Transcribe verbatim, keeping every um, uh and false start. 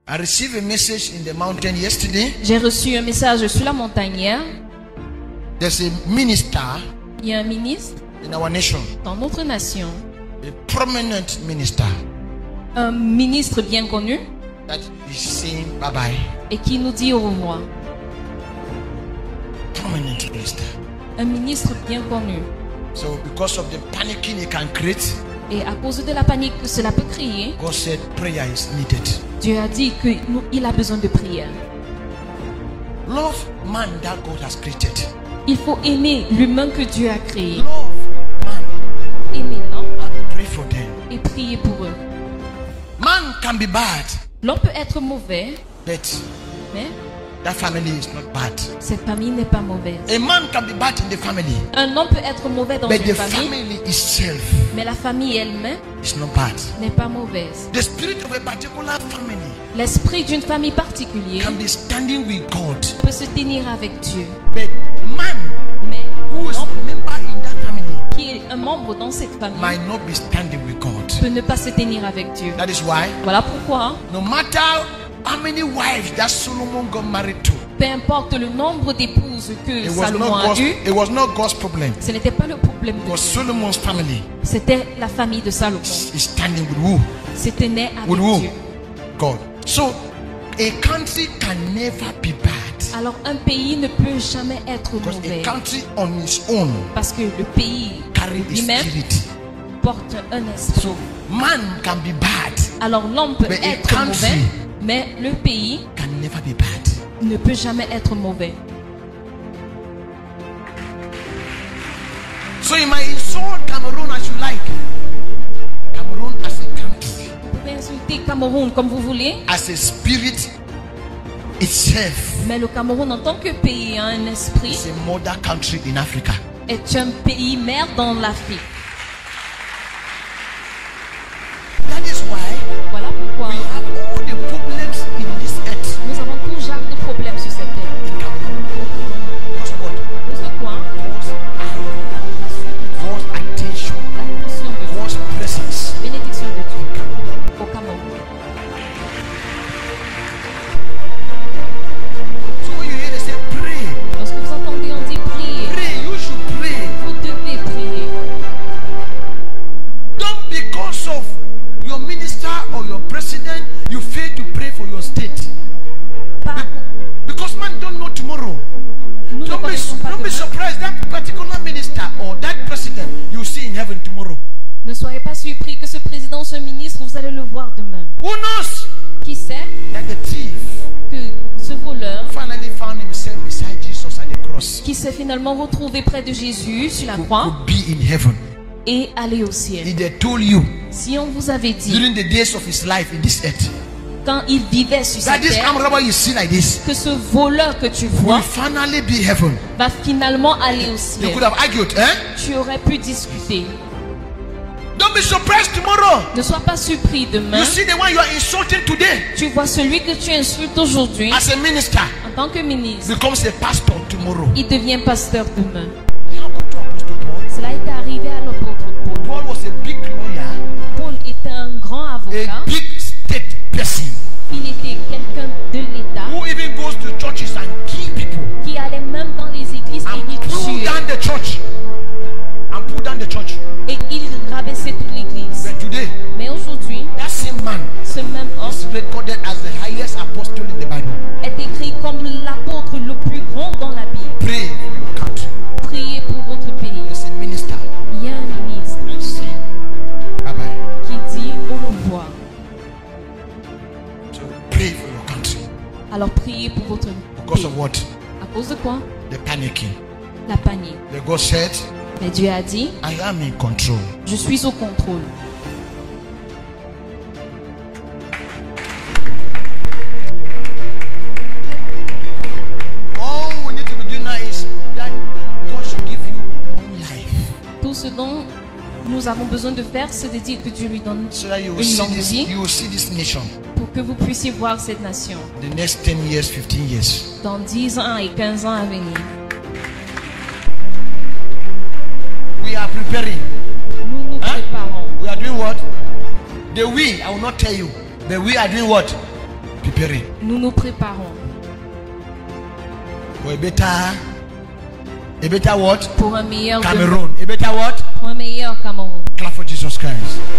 I received a message in the mountain yesterday. J'ai reçu un message sur la montagne hier. There's a minister Il y a un ministre in our nation, dans notre nation, a prominent minister, un ministre bien connu, that is saying bye bye. et qui nous dit au revoir. Prominent minister. Un ministre bien connu. So because of the panicking he can create, Et à cause de la panique que cela peut créer, God said prayer is needed. Dieu a dit qu'il a besoin de prière. Love man that God has created. Il faut aimer l'humain que Dieu a créé. Love man Aimer l'homme and pray for them. et prier pour eux. Man can be bad, L'homme peut être mauvais, but mais that family is not bad. cette famille n'est pas mauvaise. A man can be bad in the family, Un homme peut être mauvais dans but une the famille, family itself mais la famille elle-même is not bad. n'est pas mauvaise. The spirit of a particular family L'esprit d'une famille particulière can be standing with God, peut se tenir avec Dieu. but man Mais who is l'homme a member in that family qui est un membre dans cette famille might not be standing with God. peut ne pas se tenir avec Dieu. That is why Voilà pourquoi, no matter how many wives that Solomon got married to, peu importe le nombre d'épouses que it was Salomon not a God's, eu, it was not God's problem. ce n'était pas le problème It de was Dieu. Solomon's family C'était la famille de Salomon. is standing with who? C'était né With avec who? Dieu. God. So a country can never be bad. Alors un pays ne peut jamais être Because mauvais. a country on its own Parce que le pays carry a lui-même spirit. porte un esprit. So man can be bad, Alors l'homme peut but a être country mauvais, mais le pays can never be bad. ne peut jamais être mauvais. So you might insult Cameroon as you like. Cameroon as a country, Vous pouvez insulter Cameroun comme vous voulez, as a spirit itself, mais le Cameroun en tant que pays a un esprit, is a mother country in Africa. est un pays mère dans l'Afrique. That is why Voilà pourquoi we have all the problems in this earth nous avons tout genre de problèmes sur cette terre. in Cameroon. Because of what? Pour ce point, God's eye, God's attention, l'attention de Dieu, God's presence la bénédiction de Dieu in Cameroon. au Cameroun. So when you hear they say pray, Lorsque vous entendez on dit prier, pray, you should pray. vous devez prier. Don't because of your minister or your president, you fail to pray for your state. Pas, Because man don't know tomorrow. nous ne Don't be, connaissons pas don't be demain. surprised that particular minister or that president you see in heaven tomorrow. Ne soyez pas surpris que ce président ou ce ministre, vous allez le voir demain. Who knows Qui sait that the thief que ce voleur, finally found himself beside Jesus at the cross qui s'est finalement retrouvé près de Jésus sur la croix, could be in heaven? et aller au ciel. If they told you Si on vous avait dit, during the days of his life in this earth quand il vivait sur that cette this terre, armed robber you see like this que ce voleur que tu will vois finally be heaven, va finalement aller au you ciel, could have argued, eh? tu aurais pu discuter. Don't be surprised tomorrow. Ne sois pas surpris demain. You see the one you are insulting today Tu vois celui que tu insultes aujourd'hui as a minister en tant que ministre, becomes a pastor tomorrow. il devient pasteur demain. It happened to Apostle Paul. Cela est arrivé à l'apôtre Paul. Paul was a big lawyer, Paul était un grand avocat. a big state person Il était quelqu'un de l'État who even goes to churches and kill people qui allait même dans les églises and et il pull tuait. down the church and pull down the church. Et il rabaissait toute l'église. But today, Mais aujourd'hui, that same man ce même homme is recorded as the highest apostle in the Bible. est écrit comme l'apôtre le plus grand dans la Bible. Pray for your country. Priez pour votre pays. There's a minister Il y a un ministre that is saying bye bye. qui dit au revoir. So pray for your country. Alors priez pour votre Because pays. of what? À cause de quoi? The panicking. La panique. The God said, Mais Dieu a dit, I am in control. je suis au contrôle. All we need to be doing now is that God should give you long life. Tout ce dont nous avons besoin de faire, c'est de dire que Dieu lui donne So that you will une see longue this, vie you will see this nation pour que vous puissiez voir cette nation the next ten years, fifteen years. dans dix ans et quinze ans à venir. We are preparing. Nous nous Hein? préparons. We are doing what? The we, I will not tell you. The we are doing what? Preparing. préparer. Nous nous préparons For a better, a better what? pour un meilleur Cameroon. A better what? pour un meilleur Cameroun. Clap for Jesus Christ.